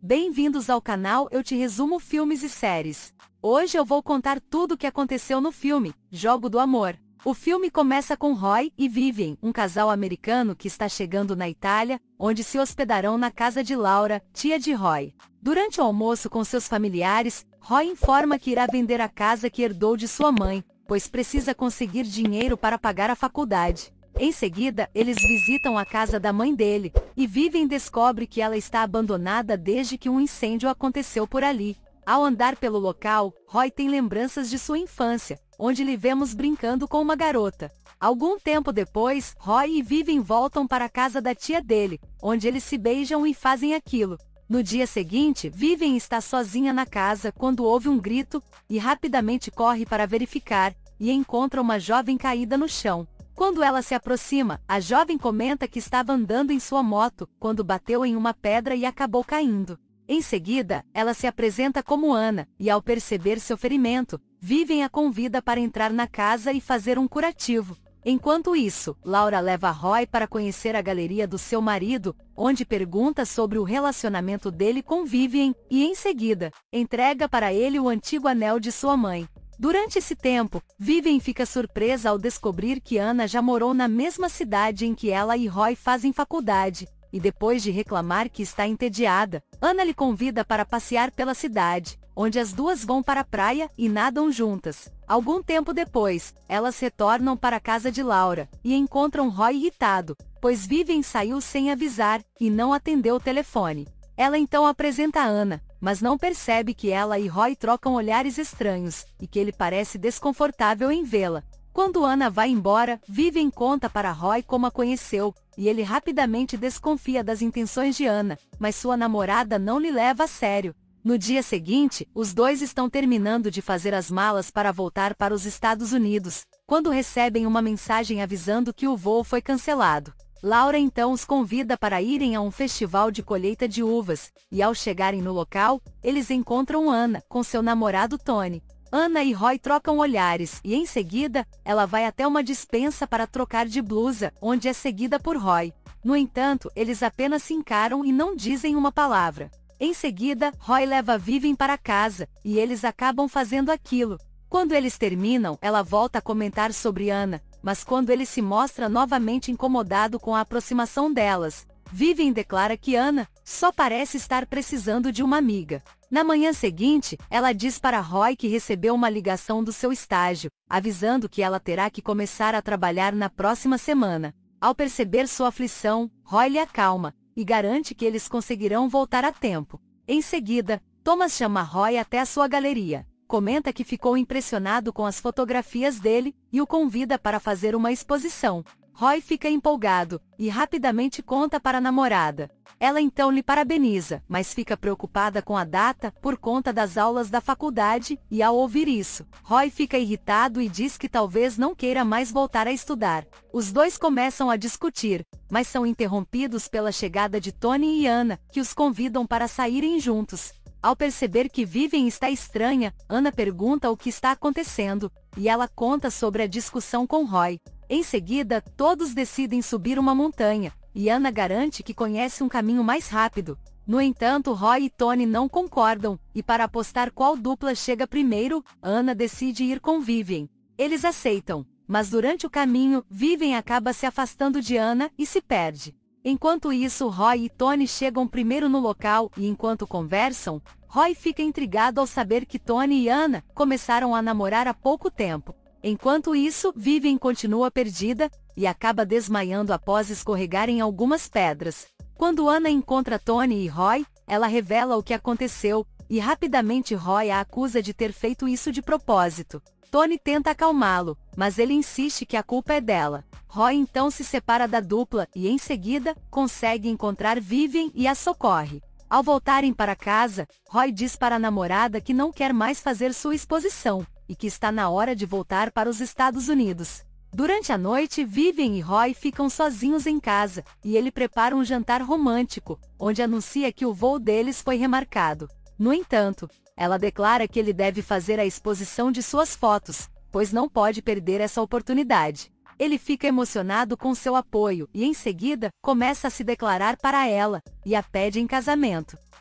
Bem-vindos ao canal Eu Te Resumo Filmes e Séries. Hoje eu vou contar tudo o que aconteceu no filme, Jogo do Amor. O filme começa com Roy e Vivian, um casal americano que está chegando na Itália, onde se hospedarão na casa de Laura, tia de Roy. Durante o almoço com seus familiares, Roy informa que irá vender a casa que herdou de sua mãe, pois precisa conseguir dinheiro para pagar a faculdade. Em seguida, eles visitam a casa da mãe dele, e Vivian descobre que ela está abandonada desde que um incêndio aconteceu por ali. Ao andar pelo local, Roy tem lembranças de sua infância, onde lhe vemos brincando com uma garota. Algum tempo depois, Roy e Vivian voltam para a casa da tia dele, onde eles se beijam e fazem aquilo. No dia seguinte, Vivian está sozinha na casa quando ouve um grito, e rapidamente corre para verificar, e encontra uma jovem caída no chão. Quando ela se aproxima, a jovem comenta que estava andando em sua moto, quando bateu em uma pedra e acabou caindo. Em seguida, ela se apresenta como Ana, e ao perceber seu ferimento, Vivian a convida para entrar na casa e fazer um curativo. Enquanto isso, Laura leva Roy para conhecer a galeria do seu marido, onde pergunta sobre o relacionamento dele com Vivian, e em seguida, entrega para ele o antigo anel de sua mãe. Durante esse tempo, Vivian fica surpresa ao descobrir que Ana já morou na mesma cidade em que ela e Roy fazem faculdade, e depois de reclamar que está entediada, Ana lhe convida para passear pela cidade, onde as duas vão para a praia e nadam juntas. Algum tempo depois, elas retornam para a casa de Laura, e encontram Roy irritado, pois Vivian saiu sem avisar, e não atendeu o telefone. Ela então apresenta a Ana, mas não percebe que ela e Roy trocam olhares estranhos, e que ele parece desconfortável em vê-la. Quando Ana vai embora, Vivian conta para Roy como a conheceu, e ele rapidamente desconfia das intenções de Ana, mas sua namorada não lhe leva a sério. No dia seguinte, os dois estão terminando de fazer as malas para voltar para os Estados Unidos, quando recebem uma mensagem avisando que o voo foi cancelado. Laura então os convida para irem a um festival de colheita de uvas, e ao chegarem no local, eles encontram Ana, com seu namorado Tony. Ana e Roy trocam olhares, e em seguida, ela vai até uma despensa para trocar de blusa, onde é seguida por Roy. No entanto, eles apenas se encaram e não dizem uma palavra. Em seguida, Roy leva Vivian para casa, e eles acabam fazendo aquilo. Quando eles terminam, ela volta a comentar sobre Ana, mas quando ele se mostra novamente incomodado com a aproximação delas, Vivian declara que Ana só parece estar precisando de uma amiga. Na manhã seguinte, ela diz para Roy que recebeu uma ligação do seu estágio, avisando que ela terá que começar a trabalhar na próxima semana. Ao perceber sua aflição, Roy lhe acalma, e garante que eles conseguirão voltar a tempo. Em seguida, Thomas chama Roy até a sua galeria. Comenta que ficou impressionado com as fotografias dele, e o convida para fazer uma exposição. Roy fica empolgado, e rapidamente conta para a namorada. Ela então lhe parabeniza, mas fica preocupada com a data, por conta das aulas da faculdade, e ao ouvir isso, Roy fica irritado e diz que talvez não queira mais voltar a estudar. Os dois começam a discutir, mas são interrompidos pela chegada de Tony e Ana, que os convidam para saírem juntos. Ao perceber que Vivian está estranha, Ana pergunta o que está acontecendo, e ela conta sobre a discussão com Roy. Em seguida, todos decidem subir uma montanha, e Ana garante que conhece um caminho mais rápido. No entanto, Roy e Tony não concordam, e para apostar qual dupla chega primeiro, Ana decide ir com Vivian. Eles aceitam, mas durante o caminho, Vivian acaba se afastando de Ana e se perde. Enquanto isso, Roy e Tony chegam primeiro no local, e enquanto conversam, Roy fica intrigado ao saber que Tony e Ana começaram a namorar há pouco tempo. Enquanto isso, Vivian continua perdida, e acaba desmaiando após escorregar em algumas pedras. Quando Ana encontra Tony e Roy, ela revela o que aconteceu, e rapidamente Roy a acusa de ter feito isso de propósito. Tony tenta acalmá-lo, mas ele insiste que a culpa é dela. Roy então se separa da dupla, e em seguida, consegue encontrar Vivian e a socorre. Ao voltarem para casa, Roy diz para a namorada que não quer mais fazer sua exposição, e que está na hora de voltar para os Estados Unidos. Durante a noite, Vivian e Roy ficam sozinhos em casa, e ele prepara um jantar romântico, onde anuncia que o voo deles foi remarcado. No entanto, ela declara que ele deve fazer a exposição de suas fotos, pois não pode perder essa oportunidade. Ele fica emocionado com seu apoio e em seguida começa a se declarar para ela, e a pede em casamento.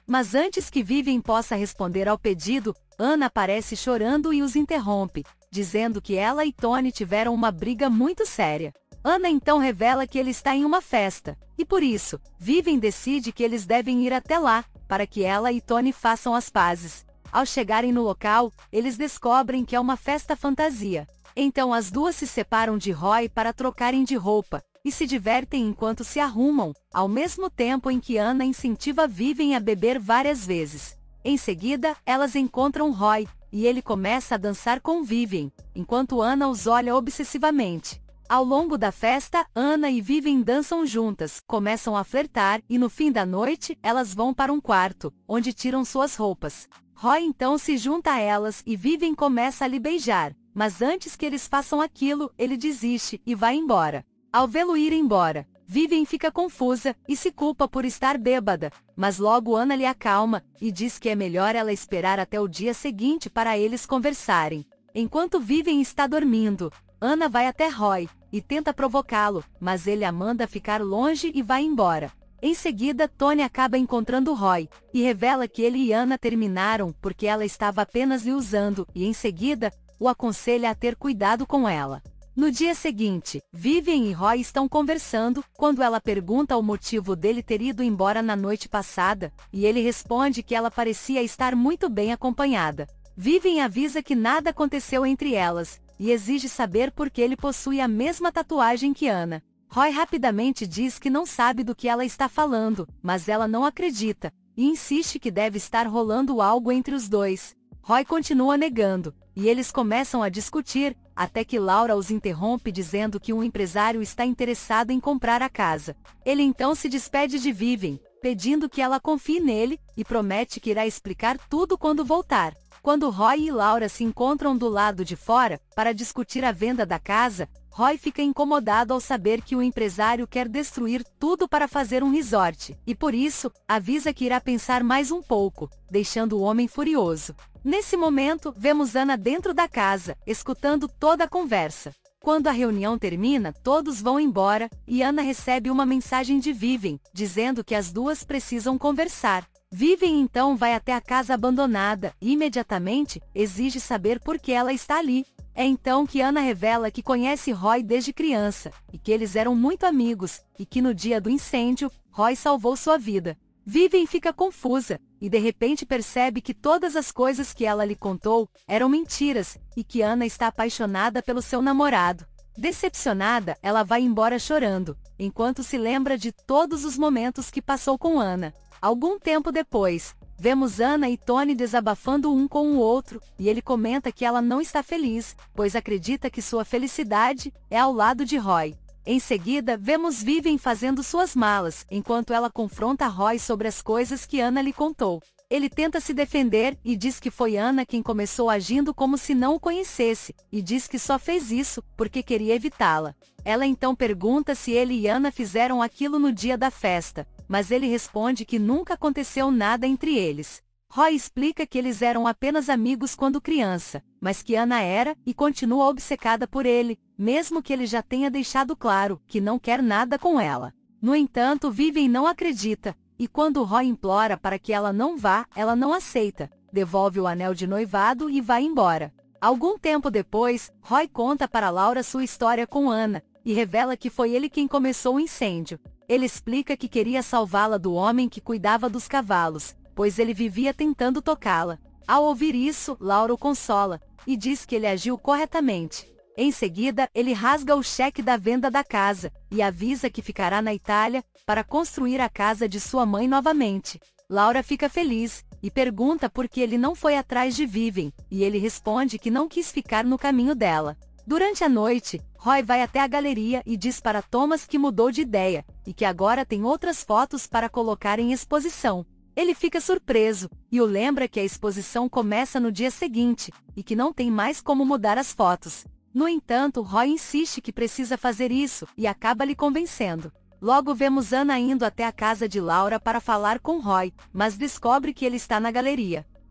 Mas antes que Vivian possa responder ao pedido, Anna aparece chorando e os interrompe, dizendo que ela e Tony tiveram uma briga muito séria. Anna então revela que ele está em uma festa, e por isso, Vivian decide que eles devem ir até lá, para que ela e Tony façam as pazes. Ao chegarem no local, eles descobrem que é uma festa fantasia. Então as duas se separam de Roy para trocarem de roupa, e se divertem enquanto se arrumam, ao mesmo tempo em que Anna incentiva Vivian a beber várias vezes. Em seguida, elas encontram Roy, e ele começa a dançar com Vivian, enquanto Anna os olha obsessivamente. Ao longo da festa, Anna e Vivian dançam juntas, começam a flertar e no fim da noite, elas vão para um quarto, onde tiram suas roupas. Roy então se junta a elas e Vivian começa a lhe beijar, mas antes que eles façam aquilo, ele desiste e vai embora. Ao vê-lo ir embora, Vivian fica confusa e se culpa por estar bêbada, mas logo Anna lhe acalma e diz que é melhor ela esperar até o dia seguinte para eles conversarem. Enquanto Vivian está dormindo, Anna vai até Roy e tenta provocá-lo, mas ele a manda ficar longe e vai embora. Em seguida, Tony acaba encontrando Roy e revela que ele e Anna terminaram porque ela estava apenas lhe usando e em seguida, o aconselha a ter cuidado com ela. No dia seguinte, Vivian e Roy estão conversando, quando ela pergunta o motivo dele ter ido embora na noite passada, e ele responde que ela parecia estar muito bem acompanhada. Vivian avisa que nada aconteceu entre elas, e exige saber por que ele possui a mesma tatuagem que Anna. Roy rapidamente diz que não sabe do que ela está falando, mas ela não acredita, e insiste que deve estar rolando algo entre os dois. Roy continua negando, e eles começam a discutir, até que Laura os interrompe dizendo que um empresário está interessado em comprar a casa. Ele então se despede de Vivian, pedindo que ela confie nele, e promete que irá explicar tudo quando voltar. Quando Roy e Laura se encontram do lado de fora, para discutir a venda da casa, Roy fica incomodado ao saber que o empresário quer destruir tudo para fazer um resort, e por isso, avisa que irá pensar mais um pouco, deixando o homem furioso. Nesse momento, vemos Anna dentro da casa, escutando toda a conversa. Quando a reunião termina, todos vão embora, e Anna recebe uma mensagem de Vivian, dizendo que as duas precisam conversar. Vivian então vai até a casa abandonada, e imediatamente, exige saber por que ela está ali. É então que Anna revela que conhece Roy desde criança, e que eles eram muito amigos, e que no dia do incêndio, Roy salvou sua vida. Vivian fica confusa, e de repente percebe que todas as coisas que ela lhe contou eram mentiras, e que Anna está apaixonada pelo seu namorado. Decepcionada, ela vai embora chorando, enquanto se lembra de todos os momentos que passou com Anna. Algum tempo depois, vemos Anna e Tony desabafando um com o outro, e ele comenta que ela não está feliz, pois acredita que sua felicidade é ao lado de Roy. Em seguida, vemos Vivian fazendo suas malas, enquanto ela confronta Roy sobre as coisas que Anna lhe contou. Ele tenta se defender e diz que foi Anna quem começou agindo como se não o conhecesse, e diz que só fez isso porque queria evitá-la. Ela então pergunta se ele e Anna fizeram aquilo no dia da festa, mas ele responde que nunca aconteceu nada entre eles. Roy explica que eles eram apenas amigos quando criança, mas que Anna era e continua obcecada por ele, mesmo que ele já tenha deixado claro que não quer nada com ela. No entanto, Vivian não acredita, e quando Roy implora para que ela não vá, ela não aceita, devolve o anel de noivado e vai embora. Algum tempo depois, Roy conta para Laura sua história com Anna, e revela que foi ele quem começou o incêndio. Ele explica que queria salvá-la do homem que cuidava dos cavalos, pois ele vivia tentando tocá-la. Ao ouvir isso, Laura o consola, e diz que ele agiu corretamente. Em seguida, ele rasga o cheque da venda da casa, e avisa que ficará na Itália, para construir a casa de sua mãe novamente. Laura fica feliz, e pergunta por que ele não foi atrás de Vivian, e ele responde que não quis ficar no caminho dela. Durante a noite, Roy vai até a galeria e diz para Thomas que mudou de ideia, e que agora tem outras fotos para colocar em exposição. Ele fica surpreso, e o lembra que a exposição começa no dia seguinte, e que não tem mais como mudar as fotos. No entanto, Roy insiste que precisa fazer isso, e acaba lhe convencendo. Logo vemos Anna indo até a casa de Laura para falar com Roy, mas descobre que ele está na galeria.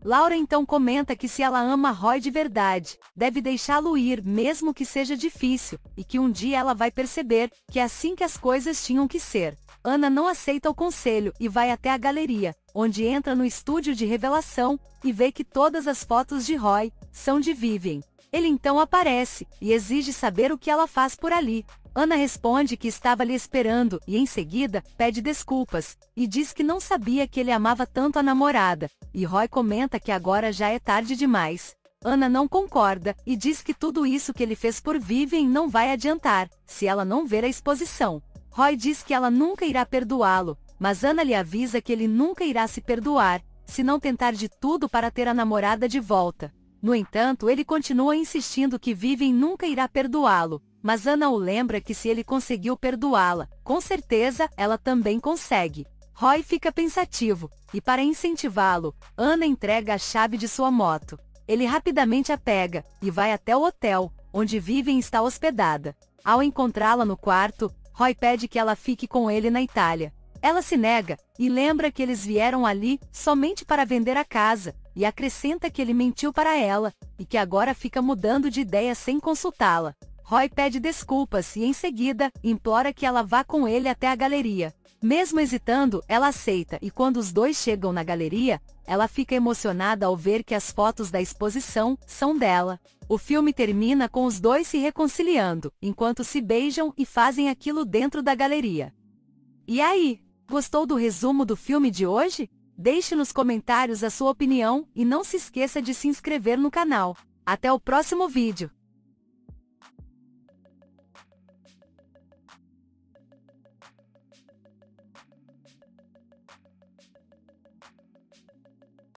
Laura então comenta que se ela ama Roy de verdade, deve deixá-lo ir mesmo que seja difícil, e que um dia ela vai perceber que é assim que as coisas tinham que ser. Ana não aceita o conselho e vai até a galeria, onde entra no estúdio de revelação, e vê que todas as fotos de Roy são de Vivian. Ele então aparece, e exige saber o que ela faz por ali. Ana responde que estava lhe esperando e em seguida pede desculpas, e diz que não sabia que ele amava tanto a namorada, e Roy comenta que agora já é tarde demais. Ana não concorda, e diz que tudo isso que ele fez por Vivian não vai adiantar, se ela não ver a exposição. Roy diz que ela nunca irá perdoá-lo, mas Ana lhe avisa que ele nunca irá se perdoar, se não tentar de tudo para ter a namorada de volta. No entanto, ele continua insistindo que Vivian nunca irá perdoá-lo, mas Ana o lembra que se ele conseguiu perdoá-la, com certeza ela também consegue. Roy fica pensativo, e para incentivá-lo, Ana entrega a chave de sua moto. Ele rapidamente a pega, e vai até o hotel, onde Vivian está hospedada. Ao encontrá-la no quarto, Roy pede que ela fique com ele na Itália. Ela se nega, e lembra que eles vieram ali somente para vender a casa, e acrescenta que ele mentiu para ela, e que agora fica mudando de ideia sem consultá-la. Roy pede desculpas e em seguida, implora que ela vá com ele até a galeria. Mesmo hesitando, ela aceita e quando os dois chegam na galeria, ela fica emocionada ao ver que as fotos da exposição são dela. O filme termina com os dois se reconciliando, enquanto se beijam e fazem aquilo dentro da galeria. E aí, gostou do resumo do filme de hoje? Deixe nos comentários a sua opinião e não se esqueça de se inscrever no canal. Até o próximo vídeo!